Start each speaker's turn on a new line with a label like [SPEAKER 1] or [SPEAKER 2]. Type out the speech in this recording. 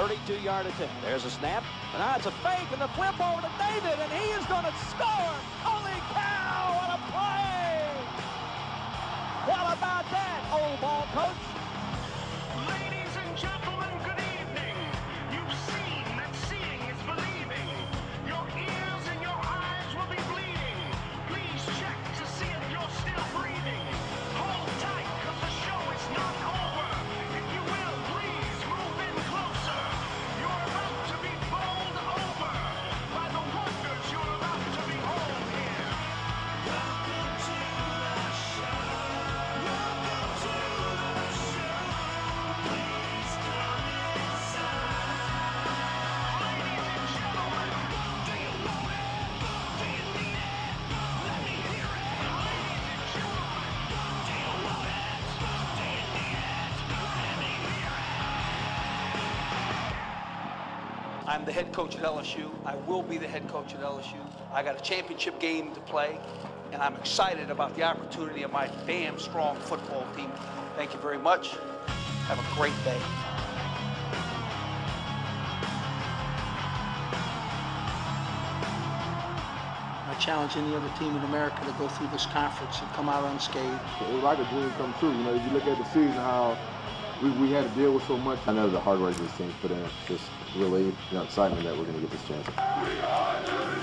[SPEAKER 1] 32-yard attempt. There's a snap, and now it's a fake, and the flip over to David, and he is going to score! Holy cow, what a play! What about that, old ball coach?
[SPEAKER 2] Ladies and gentlemen, good evening. You've seen that seeing is believing. Your ears and your eyes will be bleeding. Please check to see if you're still breathing. Hold tight, cause the show is not over. If you will, please move in closer. You're about to be bowled over by the wonders you're about to behold here. Welcome to the show. Welcome to the show. Please come inside. Ladies and gentlemen, do you want it? Do you need it? Let me hear it. Ladies and gentlemen, do you want it? Do you need it? Let me hear it.
[SPEAKER 3] I'm the head coach at LSU. I will be the head coach at LSU. I got a championship game to play, and I'm excited about the opportunity of my damn strong football team. Thank you very much. Have a great day. I challenge any other team in America to go through this conference and come out unscathed.
[SPEAKER 4] It was like a dream come true. You know, if you look at the season, how we had to deal with so much. I know the hard work this team put in, just really excitement that we're going to get this chance.